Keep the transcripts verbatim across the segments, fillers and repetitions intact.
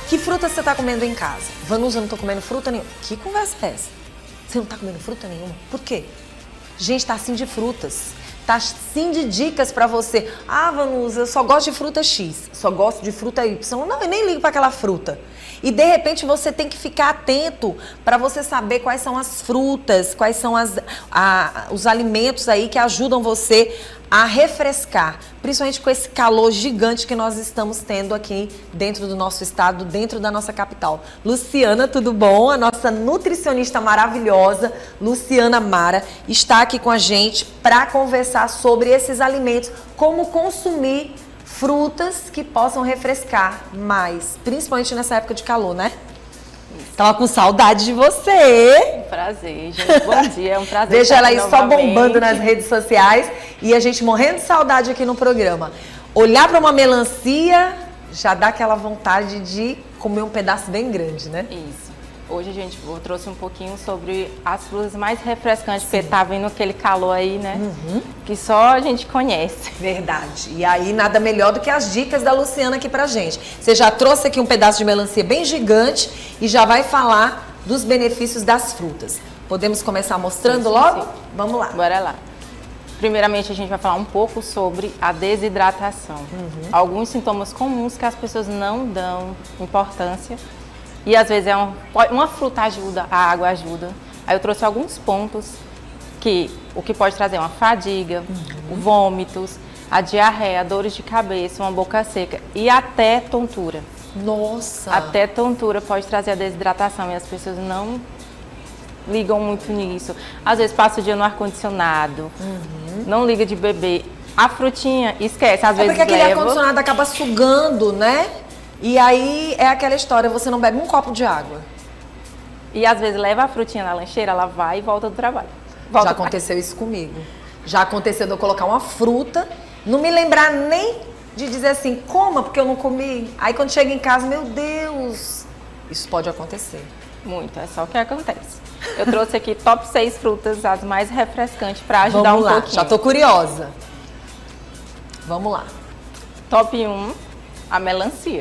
Que fruta você tá comendo em casa? Vanusa, eu não tô comendo fruta nenhuma. Que conversa é essa? Você não tá comendo fruta nenhuma? Por quê? Gente, tá assim de frutas. Tá assim de dicas pra você. Ah, Vanusa, eu só gosto de fruta X. Só gosto de fruta Y. Não, eu nem ligo pra aquela fruta. E de repente você tem que ficar atento para você saber quais são as frutas, quais são as, a, os alimentos aí que ajudam você a refrescar, principalmente com esse calor gigante que nós estamos tendo aqui dentro do nosso estado, dentro da nossa capital. Luciana, tudo bom? A nossa nutricionista maravilhosa, Luciana Mara, está aqui com a gente para conversar sobre esses alimentos, como consumir frutas que possam refrescar mais, principalmente nessa época de calor, né? Tava com saudade de você. Um prazer, gente. Bom dia, é um prazer. Veja ela aí novamente. só bombando nas redes sociais e a gente morrendo de saudade aqui no programa. Olhar para uma melancia já dá aquela vontade de comer um pedaço bem grande, né? Isso. Hoje a gente eu trouxe um pouquinho sobre as frutas mais refrescantes, Sim. porque tá vendo aquele calor aí, né? Uhum. Que só a gente conhece. Verdade. E aí nada melhor do que as dicas da Luciana aqui pra gente. Você já trouxe aqui um pedaço de melancia bem gigante e já vai falar dos benefícios das frutas. Podemos começar mostrando sim, sim, logo? Sim. Vamos lá. Bora lá. Primeiramente a gente vai falar um pouco sobre a desidratação. Uhum. Alguns sintomas comuns que as pessoas não dão importância. E às vezes é um, uma fruta ajuda, a água ajuda. Aí eu trouxe alguns pontos que o que pode trazer uma fadiga, uhum. vômitos, a diarreia, dores de cabeça, uma boca seca e até tontura. Nossa! Até tontura pode trazer a desidratação e as pessoas não ligam muito nisso. Às vezes passa o dia no ar-condicionado, uhum. não liga de beber. A frutinha, esquece, às é vezes porque aquele leva... ar-condicionado acaba sugando, né? E aí é aquela história, você não bebe um copo de água. E às vezes leva a frutinha na lancheira, ela vai e volta do trabalho. Volta Já aconteceu isso comigo. Já aconteceu de eu colocar uma fruta, não me lembrar nem de dizer assim, coma, porque eu não comi. Aí quando chega em casa, meu Deus, isso pode acontecer. Muito, é só o que acontece. Eu trouxe aqui top seis frutas, as mais refrescantes, para ajudar Vamos um lá, pouquinho. já tô curiosa. Vamos lá. Top um, a melancia.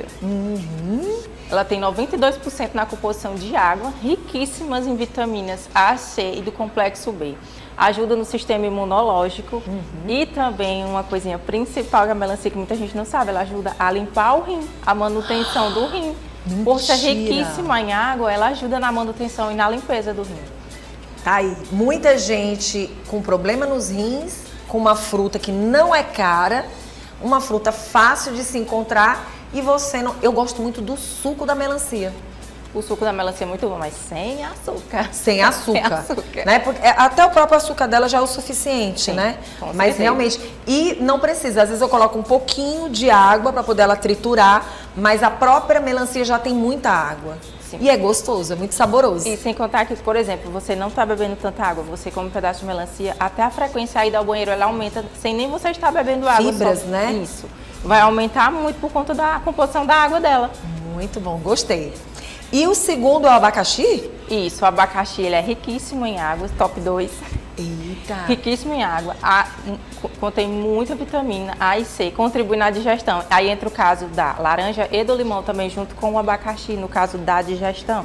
Uhum. Ela tem noventa e dois por cento na composição de água, riquíssimas em vitaminas A, C e do complexo B. Ajuda no sistema imunológico uhum. e também uma coisinha principal da melancia que muita gente não sabe, ela ajuda a limpar o rim, a manutenção do rim. Mentira. Por ser riquíssima em água, ela ajuda na manutenção e na limpeza do rim. Tá aí, muita gente com problema nos rins, com uma fruta que não é cara, uma fruta fácil de se encontrar e você não... Eu gosto muito do suco da melancia. O suco da melancia é muito bom, mas sem açúcar. Sem açúcar. Sem açúcar. Né? Porque até o próprio açúcar dela já é o suficiente, Sim, né? Mas certeza. Realmente... E não precisa. Às vezes eu coloco um pouquinho de água para poder ela triturar, mas a própria melancia já tem muita água. Sim. E é gostoso, é muito saboroso. E sem contar que, por exemplo, você não está bebendo tanta água, você come um pedaço de melancia, até a frequência aí ao banheiro, ela aumenta sem nem você estar bebendo água. Fibras, só. né? Isso. Vai aumentar muito por conta da composição da água dela. Muito bom, gostei. E o segundo é o abacaxi? Isso, o abacaxi ele é riquíssimo em água, top dois. Eita! Riquíssimo em água, a, contém muita vitamina A e C, contribui na digestão. Aí entra o caso da laranja e do limão também, junto com o abacaxi, no caso da digestão.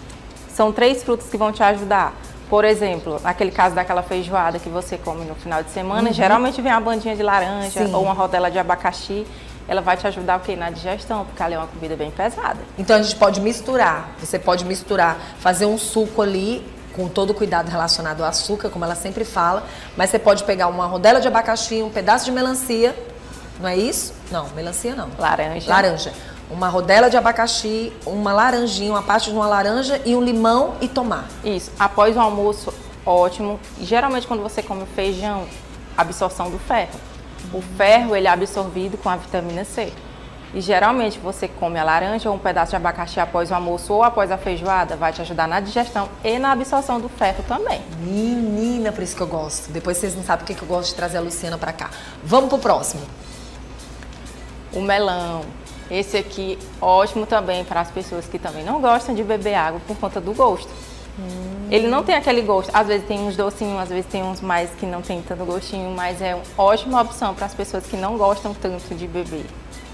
São três frutas que vão te ajudar. Por exemplo, naquele caso daquela feijoada que você come no final de semana, uhum. geralmente vem uma bandinha de laranja Sim. ou uma rodela de abacaxi. Ela vai te ajudar o quê? Na digestão, porque ela é uma comida bem pesada. Então a gente pode misturar, você pode misturar, fazer um suco ali, com todo o cuidado relacionado ao açúcar, como ela sempre fala, mas você pode pegar uma rodela de abacaxi, um pedaço de melancia, não é isso? Não, melancia não. Laranja. Laranja. Uma rodela de abacaxi, uma laranjinha, uma parte de uma laranja e um limão e tomar. Isso. Após o almoço, ótimo. Geralmente quando você come feijão, absorção do ferro. O ferro, ele é absorvido com a vitamina C. E geralmente você come a laranja ou um pedaço de abacaxi após o almoço ou após a feijoada, vai te ajudar na digestão e na absorção do ferro também. Menina, por isso que eu gosto. Depois vocês não sabem por que eu gosto de trazer a Luciana pra cá. Vamos pro próximo. O melão. Esse aqui, ótimo também para as pessoas que também não gostam de beber água por conta do gosto. Hum. Ele não tem aquele gosto, às vezes tem uns docinhos, às vezes tem uns mais que não tem tanto gostinho, mas é uma ótima opção para as pessoas que não gostam tanto de beber.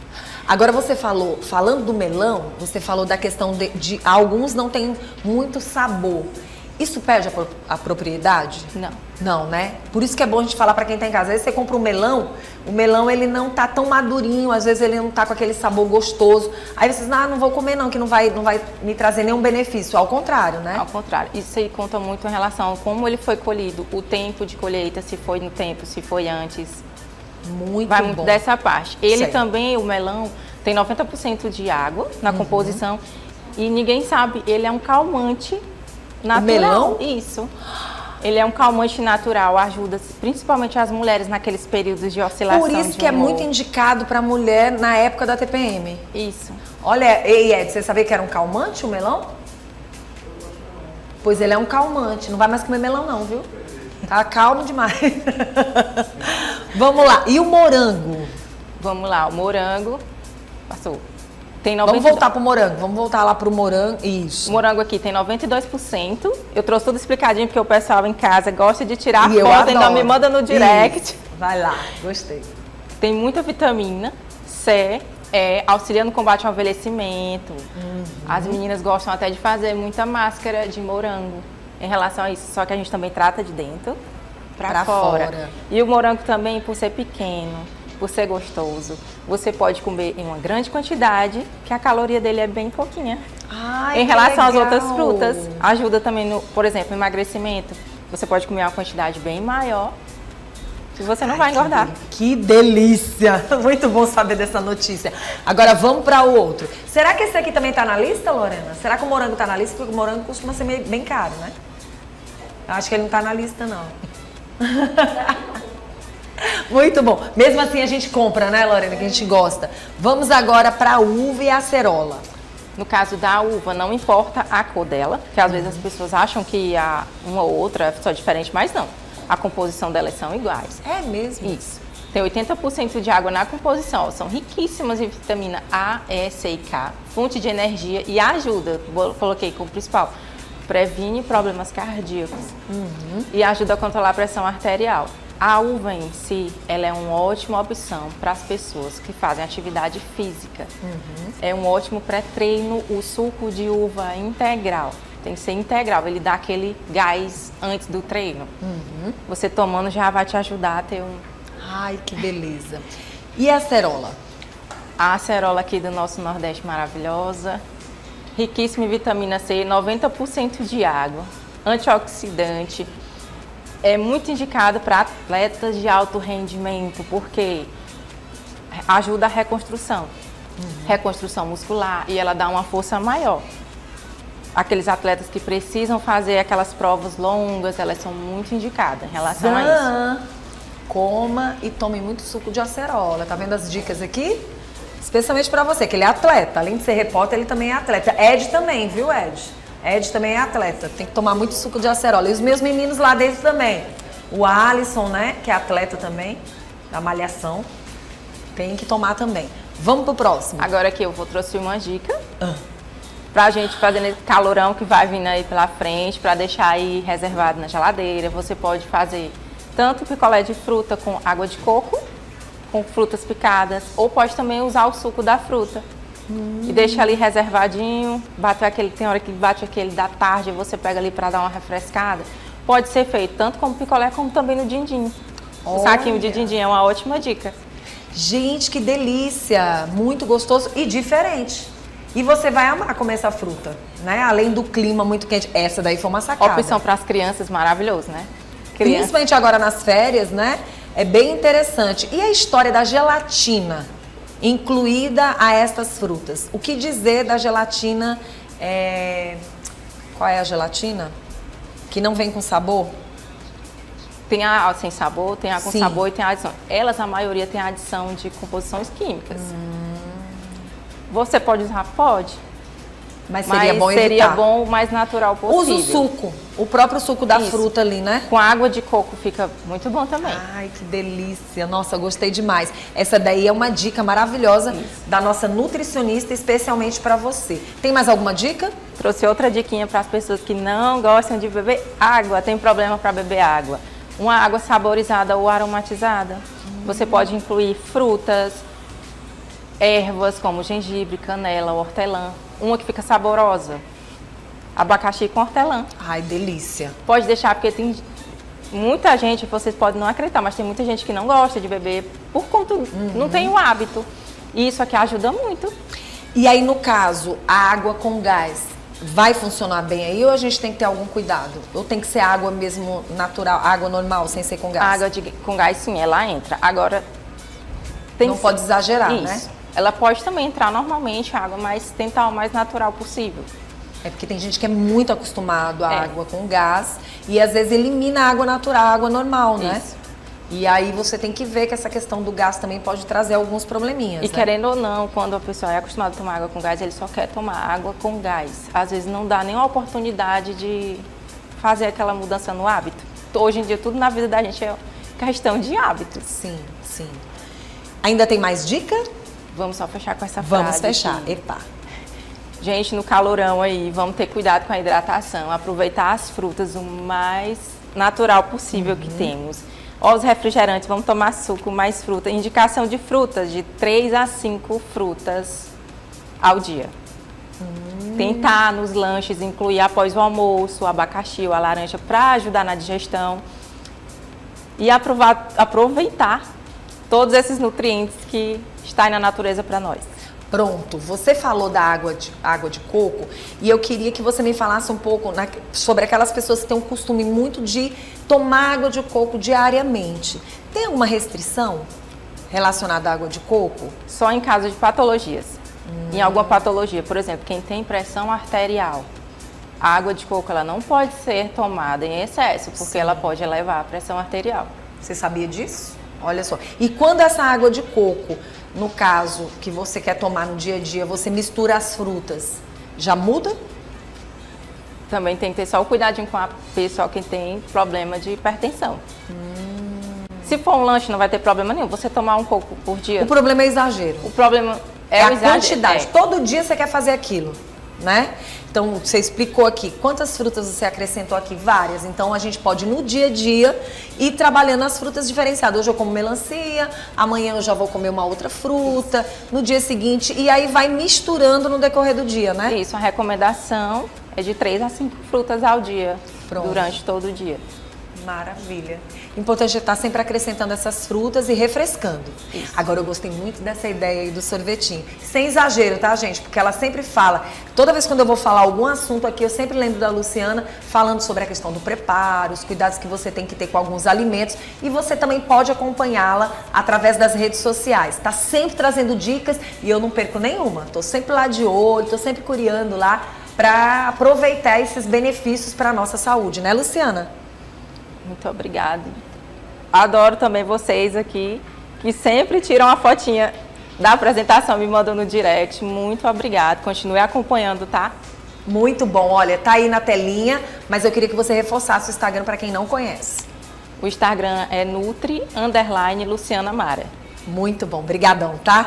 Agora você falou, falando do melão, você falou da questão de, de alguns não têm muito sabor. Isso perde a, pro, a propriedade? Não. Não, né? Por isso que é bom a gente falar para quem tá em casa. Às vezes você compra um melão, o melão ele não tá tão madurinho, às vezes ele não tá com aquele sabor gostoso. Aí você diz, ah, não vou comer não, que não vai, não vai me trazer nenhum benefício. Ao contrário, né? Ao contrário. Isso aí conta muito em relação a como ele foi colhido, o tempo de colheita, se foi no tempo, se foi antes. Muito vai bom. muito dessa parte. Ele Sei. também, o melão, tem noventa por cento de água na uhum. composição e ninguém sabe, ele é um calmante natural. O melão? Isso. Ele é um calmante natural, ajuda principalmente as mulheres naqueles períodos de oscilação. Por isso de que é humor. muito indicado para mulher na época da T P M. Isso. Olha, ei Ed, você sabia que era um calmante o melão? Pois ele é um calmante, não vai mais comer melão não, viu? Tá calmo demais. Vamos lá, e o morango? Vamos lá, o morango, passou. Tem noventa... Vamos voltar pro morango, vamos voltar lá pro morango, isso. O morango aqui tem noventa e dois por cento. Eu trouxe tudo explicadinho porque o pessoal em casa gosta de tirar e foto, ainda me manda no direct. Isso. Vai lá, gostei. Tem muita vitamina C, é, auxilia no combate ao envelhecimento. Uhum. As meninas gostam até de fazer muita máscara de morango em relação a isso, só que a gente também trata de dentro para fora. fora. E o morango também, por ser pequeno, por ser gostoso, você pode comer em uma grande quantidade, que a caloria dele é bem pouquinha. Ai, em relação legal. às outras frutas, ajuda também, no, por exemplo, no emagrecimento. Você pode comer uma quantidade bem maior e você não Ai, vai engordar. Que, que delícia! Muito bom saber dessa notícia. Agora vamos para o outro. Será que esse aqui também está na lista, Lorena? Será que o morango está na lista? Porque o morango costuma ser meio, bem caro, né? Eu acho que ele não está na lista, não. Muito bom. Mesmo assim a gente compra, né, Lorena, que a gente gosta. Vamos agora para a uva e a acerola. No caso da uva, não importa a cor dela, que às uhum. vezes as pessoas acham que a uma ou outra é só diferente, mas não. A composição delas são iguais. É mesmo? Isso. Tem oitenta por cento de água na composição, são riquíssimas em vitamina A, E, C e K, fonte de energia e ajuda, coloquei como principal, previne problemas cardíacos uhum. e ajuda a controlar a pressão arterial. A uva em si, ela é uma ótima opção para as pessoas que fazem atividade física. Uhum. É um ótimo pré-treino, o suco de uva integral. Tem que ser integral, ele dá aquele gás antes do treino. Uhum. Você tomando já vai te ajudar a ter um... Ai, que beleza. E a acerola? A acerola aqui do nosso Nordeste maravilhosa, riquíssima em vitamina C, noventa por cento de água, antioxidante. É muito indicado para atletas de alto rendimento, porque ajuda a reconstrução, uhum. reconstrução muscular, e ela dá uma força maior. Aqueles atletas que precisam fazer aquelas provas longas, elas são muito indicadas em relação Zan. a isso. Coma e tome muito suco de acerola. Tá vendo as dicas aqui? Especialmente para você, que ele é atleta. Além de ser repórter, ele também é atleta. Ed também, viu, Ed? Ed também é atleta. Tem que tomar muito suco de acerola. E os meus meninos lá dentro também. O Alisson, né, que é atleta também, da malhação, tem que tomar também. Vamos pro próximo. Agora aqui eu vou trouxe uma dica. Ah. Pra gente fazer nesse calorão que vai vindo aí pela frente, pra deixar aí reservado na geladeira. Você pode fazer tanto picolé de fruta com água de coco, com frutas picadas, ou pode também usar o suco da fruta. Hum. E deixa ali reservadinho, bate aquele, tem hora que bate aquele da tarde, você pega ali pra dar uma refrescada. Pode ser feito tanto como picolé, como também no din-din. O saquinho de din-din é uma ótima dica. Gente, que delícia! Muito gostoso e diferente. E você vai amar comer essa fruta, né? Além do clima muito quente. Essa daí foi uma sacada. Opção para as crianças, maravilhoso, né? Criança. Principalmente agora nas férias, né? É bem interessante. E a história da gelatina incluída a estas frutas? O que dizer da gelatina? É... Qual é a gelatina? Que não vem com sabor? Tem a sem sabor, tem a com Sim. sabor e tem a adição. Elas, a maioria, tem a adição de composições químicas. Hum. Você pode usar? Pode. Mas seria mas bom evitar. Seria bom o mais natural possível. Usa o suco, o próprio suco da Isso. fruta ali, né? Com água de coco fica muito bom também. Ai, que delícia. Nossa, gostei demais. Essa daí é uma dica maravilhosa Isso. da nossa nutricionista, especialmente para você. Tem mais alguma dica? Trouxe outra diquinha para as pessoas que não gostam de beber água, tem problema para beber água. Uma água saborizada ou aromatizada. Hum. Você pode incluir frutas, Ervas como gengibre, canela, hortelã. Uma que fica saborosa. Abacaxi com hortelã. Ai, delícia. Pode deixar, porque tem muita gente, vocês podem não acreditar, mas tem muita gente que não gosta de beber por conta, uhum. não tem o hábito. E isso aqui ajuda muito. E aí, no caso, a água com gás vai funcionar bem aí ou a gente tem que ter algum cuidado? Ou tem que ser água mesmo natural, água normal, sem ser com gás? A água de, com gás, sim, ela entra. Agora, tem não pode exagerar, isso. né? Ela pode também entrar normalmente a água, mas tentar o mais natural possível. É porque tem gente que é muito acostumado à é. água com gás e às vezes elimina a água natural, a água normal, né? Isso. E aí você tem que ver que essa questão do gás também pode trazer alguns probleminhas, E né? querendo ou não, quando a pessoa é acostumada a tomar água com gás, ele só quer tomar água com gás. Às vezes não dá nenhuma oportunidade de fazer aquela mudança no hábito. Hoje em dia tudo na vida da gente é questão de hábitos. Sim, sim. Ainda tem mais dica? Vamos só fechar com essa frase. Vamos fechar, aqui. Epa. Gente, no calorão aí, vamos ter cuidado com a hidratação, aproveitar as frutas o mais natural possível uhum. que temos. Ó, os refrigerantes, vamos tomar suco, mais fruta. Indicação de frutas, de três a cinco frutas ao dia. Hum. Tentar nos lanches incluir após o almoço, o abacaxi ou a laranja para ajudar na digestão. E aprovar, aproveitar todos esses nutrientes que estão aí na natureza para nós. Pronto, você falou da água de, água de coco e eu queria que você me falasse um pouco na, sobre aquelas pessoas que têm um costume muito de tomar água de coco diariamente. Tem alguma restrição relacionada à água de coco? Só em caso de patologias. Hum. Em alguma patologia, por exemplo, quem tem pressão arterial, a água de coco ela não pode ser tomada em excesso, porque Sim. ela pode elevar a pressão arterial. Você sabia disso? Olha só. E quando essa água de coco, no caso que você quer tomar no dia a dia, você mistura as frutas, já muda? Também tem que ter só o cuidadinho com a pessoa que tem problema de hipertensão. Hum. Se for um lanche, não vai ter problema nenhum. Você tomar um coco por dia. O problema é exagero. O problema é, é o a exagero. quantidade. É. Todo dia você quer fazer aquilo, né? Então, você explicou aqui quantas frutas você acrescentou aqui, várias. Então, a gente pode, no dia a dia, ir trabalhando as frutas diferenciadas. Hoje eu como melancia, amanhã eu já vou comer uma outra fruta, no dia seguinte, e aí vai misturando no decorrer do dia, né? Isso, a recomendação é de três a cinco frutas ao dia, Pronto. Durante todo o dia. Maravilha. Importante é estar sempre acrescentando essas frutas e refrescando. Isso. Agora, eu gostei muito dessa ideia aí do sorvetinho. Sem exagero, tá, gente? Porque ela sempre fala, toda vez quando eu vou falar algum assunto aqui, eu sempre lembro da Luciana falando sobre a questão do preparo, os cuidados que você tem que ter com alguns alimentos. E você também pode acompanhá-la através das redes sociais. Tá sempre trazendo dicas e eu não perco nenhuma. Tô sempre lá de olho, tô sempre curiando lá para aproveitar esses benefícios para a nossa saúde, né, Luciana? Muito obrigada. Adoro também vocês aqui, que sempre tiram a fotinha da apresentação, me mandam no direct. Muito obrigada. Continue acompanhando, tá? Muito bom. Olha, tá aí na telinha, mas eu queria que você reforçasse o Instagram para quem não conhece. O Instagram é Nutri underline Luciana Mara. Muito bom. Obrigadão, tá?